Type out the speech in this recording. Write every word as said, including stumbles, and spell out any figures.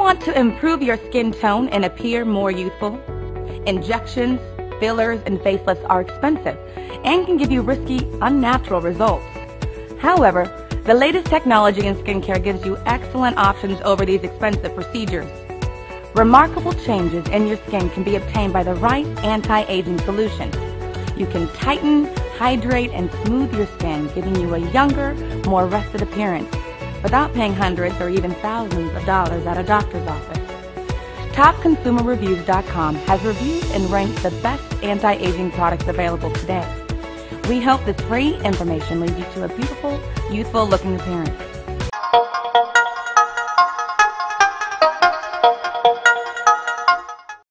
Want to improve your skin tone and appear more youthful? Injections, fillers, and facelifts are expensive and can give you risky, unnatural results. However, the latest technology in skincare gives you excellent options over these expensive procedures. Remarkable changes in your skin can be obtained by the right anti-aging solution. You can tighten, hydrate, and smooth your skin, giving you a younger, more rested appearance without paying hundreds or even thousands of dollars at a doctor's office. Top Consumer Reviews dot com has reviewed and ranked the best anti-aging products available today. We hope this free information leads you to a beautiful, youthful-looking appearance.